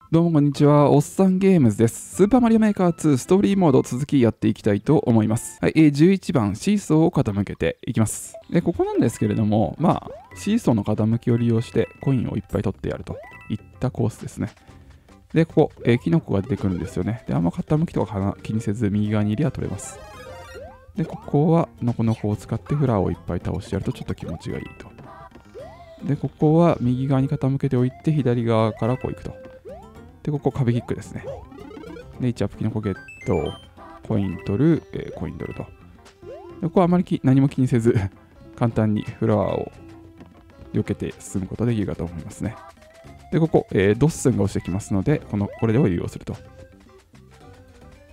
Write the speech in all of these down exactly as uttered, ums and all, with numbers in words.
どうもこんにちは、おっさんゲームズです。スーパーマリオメーカーツーストーリーモード続きやっていきたいと思います。はい、えー、じゅういちばんシーソーを傾けていきます。で、ここなんですけれども、まあ、シーソーの傾きを利用してコインをいっぱい取ってやるといったコースですね。で、ここ、えー、キノコが出てくるんですよね。で、あんま傾きとか気にせず右側にいりゃ取れます。で、ここはノコノコを使ってフラーをいっぱい倒してやるとちょっと気持ちがいいと。で、ここは右側に傾けておいて左側からこう行くと。で、ここ壁キックですね。で、いちアップキノコゲット、コイン取る、えー、コイン取ると。で、ここはあまりき何も気にせず、簡単にフラワーを避けて進むことができるかと思いますね。で、ここ、えー、ドッスンが押してきますので、このこれでを利用すると。はい、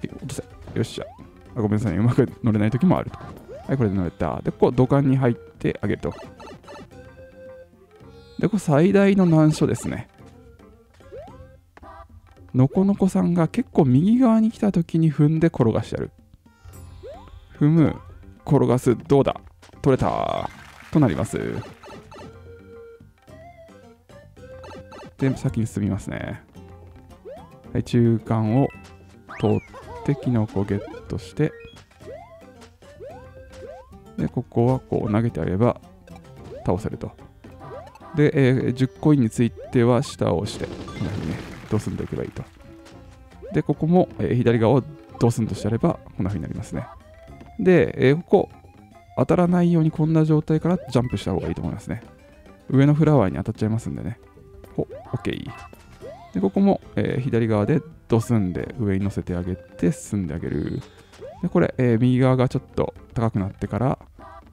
落とせ。よっしゃ。あ、ごめんなさいね。うまく乗れない時もあると。はい、これで乗れた。で、ここ、土管に入ってあげると。で、ここ最大の難所ですね。のこのこさんが結構右側に来た時に踏んで転がしてやる。踏む、転がす、どうだ取れたとなります。で、先に進みますね。はい、中間を通ってキノコゲットして、で、ここはこう投げてあれば倒せると。で、えー、じゅっコインについては下を押して、こんな風にね、ドスンといけばいいと。で、ここも、えー、左側をドスンとしてやればこんな風になりますね。で、えー、ここ当たらないようにこんな状態からジャンプした方がいいと思いますね。上のフラワーに当たっちゃいますんでね。ほ、OK。で、ここも、えー、左側でドスンで上に乗せてあげて進んであげる。で、これ、えー、右側がちょっと高くなってから、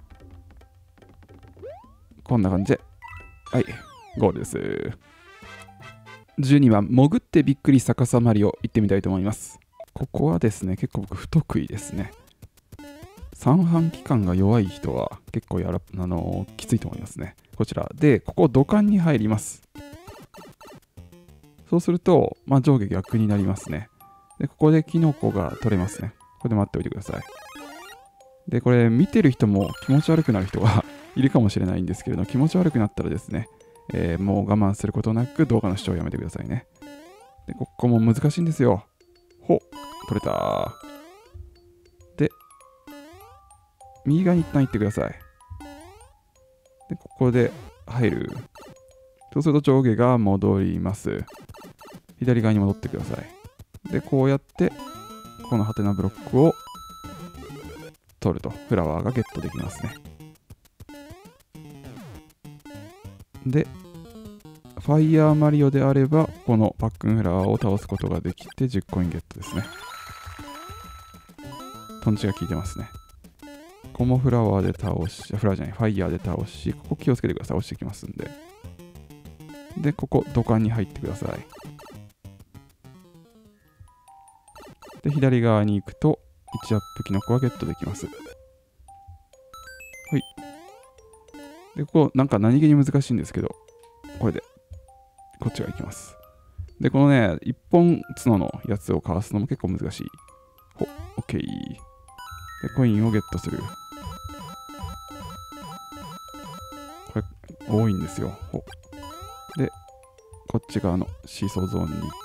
こんな感じで、はい、ゴールです。じゅうにばん、潜ってびっくり逆さマリオ行ってみたいと思います。ここはですね、結構僕不得意ですね。三半規管が弱い人は結構やら、あのー、きついと思いますね。こちら。で、ここ土管に入ります。そうすると、まあ、上下逆になりますね。で、ここでキノコが取れますね。ここで待っておいてください。で、これ見てる人も気持ち悪くなる人がいるかもしれないんですけれど、気持ち悪くなったらですね、えー、もう我慢することなく動画の視聴をやめてくださいね。で、ここも難しいんですよ。ほ、取れた。で、右側に一旦行ってください。で、ここで入る。そうすると上下が戻ります。左側に戻ってください。で、こうやって、このハテナブロックを取ると、フラワーがゲットできますね。で、ファイヤーマリオであれば、このパックンフラワーを倒すことができてじゅっコインゲットですね。トンチが効いてますね。ここもフラワーで倒し、フラワーじゃない、ファイヤーで倒し、ここ気をつけてください。落ちてきますんで。で、ここ、土管に入ってください。で、左側に行くと、いちアップキノコがゲットできます。はい。で、ここ、なんか何気に難しいんですけど、これで、こっちが行きます。で、このね、一本角のやつをかわすのも結構難しい。ほ、OK。で、コインをゲットする。これ、多いんですよ。ほ。で、こっち側のシーソーゾーンに行って、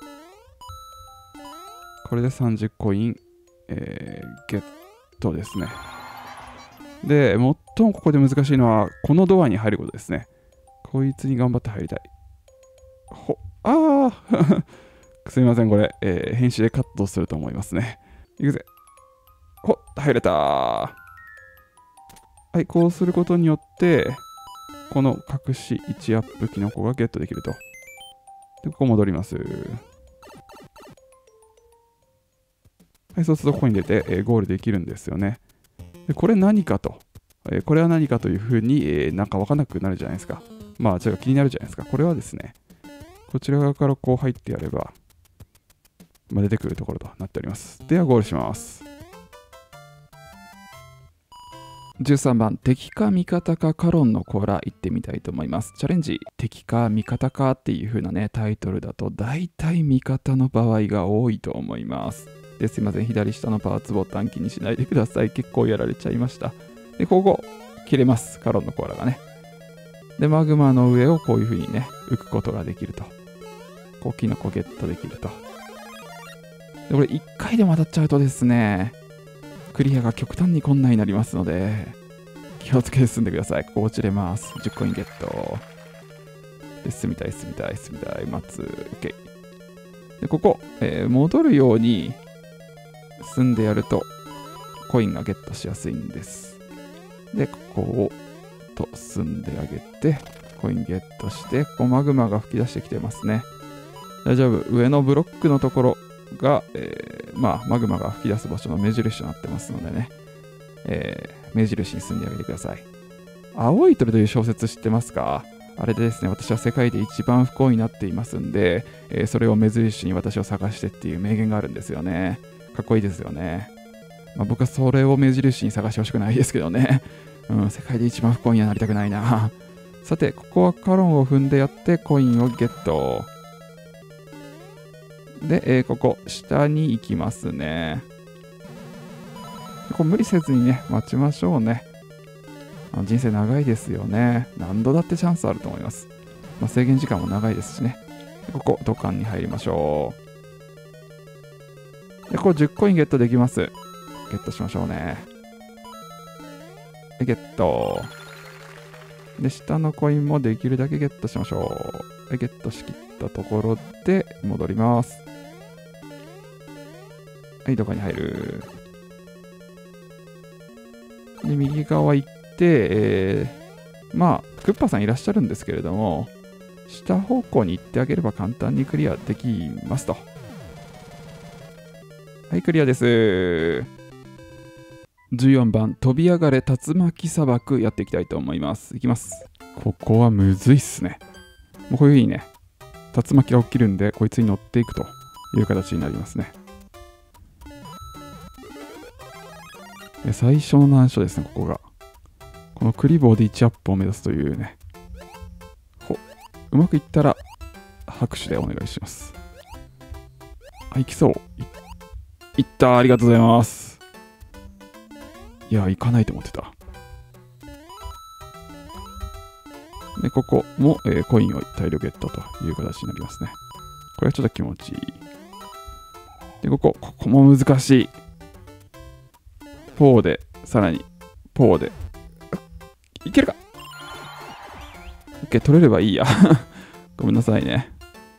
これでさんじゅうコイン、えー、ゲットですね。で、最もここで難しいのは、このドアに入ることですね。こいつに頑張って入りたい。ほ、あーすみません、これ、えー、編集でカットすると思いますね。いくぜ。ほ、入れたー。はい、こうすることによって、この隠しいちアップキノコがゲットできると。で、ここ戻ります。はい、そうするとここに出て、えー、ゴールできるんですよね。で、これ何かと。えー、これは何かというふうに、えー、なんかわかんなくなるじゃないですか。まあ、ちょっと気になるじゃないですか。これはですね、こちら側からこう入ってやれば、まあ、出てくるところとなっております。では、ゴールします。じゅうさんばん、敵か味方かカロンの甲羅行ってみたいと思います。チャレンジ、敵か味方かっていう風なね、タイトルだと、大体味方の場合が多いと思います。で、すいません、左下のパーツボタン気にしないでください。結構やられちゃいました。で、ここ、切れます、カロンの甲羅がね。で、マグマの上をこういう風にね、浮くことができると。 こうキノコゲットできると。でこれいっかいでも当たっちゃうとですね、クリアが極端に困難になりますので、気をつけて進んでください。ここ落ちれます。じゅっコインゲット。で進みたい、進みたい、進みたい。待つ。OK。で、ここ、えー、戻るように進んでやると、コインがゲットしやすいんです。で、ここをと進んであげて、コインゲットして、ここマグマが吹き出してきてますね。大丈夫。上のブロックのところが、えー、まあ、マグマが吹き出す場所の目印となってますのでね、えー、目印に進んであげてください。青い鳥という小説知ってますか？あれでですね、私は世界で一番不幸になっていますんで、えー、それを目印に私を探してっていう名言があるんですよね。かっこいいですよね。まあ、僕はそれを目印に探してほしくないですけどね。うん、世界で一番不幸にはなりたくないな。さて、ここはカロンを踏んでやってコインをゲット。で、えー、ここ、下に行きますね。ここ無理せずにね、待ちましょうね。あの人生長いですよね。何度だってチャンスあると思います。まあ、制限時間も長いですしね。ここ、土管に入りましょう。で、ここじゅっコインゲットできます。ゲットしましょうね。で、ゲット。で、下のコインもできるだけゲットしましょう。で、ゲットしきったところで戻ります。はい、どこに入る。で、右側行って、えー、まあ、クッパさんいらっしゃるんですけれども、下方向に行ってあげれば簡単にクリアできますと。はい、クリアです。じゅうよんばん、飛び上がれ竜巻砂漠やっていきたいと思います。いきます。ここはむずいっすね。もうこういう風にね、竜巻が起きるんで、こいつに乗っていくという形になりますね。最初の難所ですね、ここが。このクリボーでいちアップを目指すというね。ほ、うまくいったら拍手でお願いします。あ、いきそう。い、いった、ありがとうございます。いや、行かないと思ってた。で、ここも、えー、コインを大量ゲットという形になりますね。これはちょっと気持ちいい。で、ここ、ここも難しい。ポーで、さらに、ポーで。いけるか？ OK、取れればいいや。ごめんなさいね。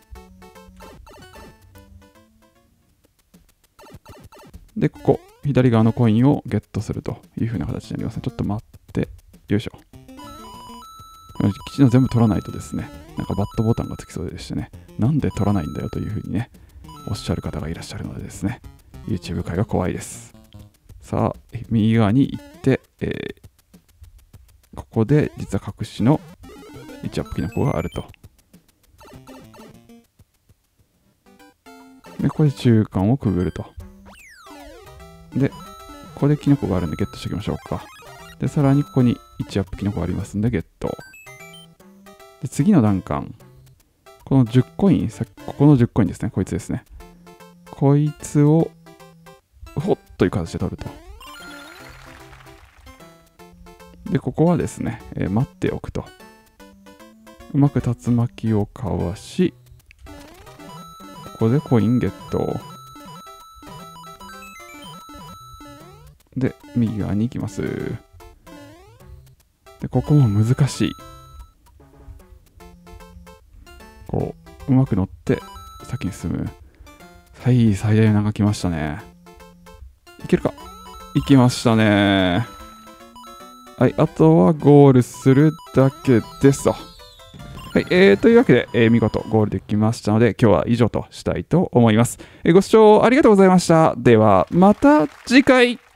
で、ここ、左側のコインをゲットするという風な形になりますね。ちょっと待って、よいしょ。きちんと全部取らないとですね、なんかバットボタンがつきそうでしてね、なんで取らないんだよという風にね、おっしゃる方がいらっしゃるのでですね、YouTube 界が怖いです。さあ、右側に行って、えー、ここで実は隠しのいちアップキノコがあると。で、ここで中間をくぐると。で、ここでキノコがあるんでゲットしておきましょうか。で、さらにここにいちアップキノコがありますんでゲット。で、次の段階。このじゅっコイン、ここのじゅっコインですね。こいつですね。こいつを、ほっという形で取ると。で、ここはですね、えー、待っておくと。うまく竜巻をかわし、ここでコインゲット。で、右側に行きます。で、ここも難しい。こう、うまく乗って先に進む。はい、最大の長来ましたね。いけるか？いきましたね。はい、あとはゴールするだけですと。はい、えー、というわけで、えー、見事ゴールできましたので、今日は以上としたいと思います。えー、ご視聴ありがとうございました。では、また次回。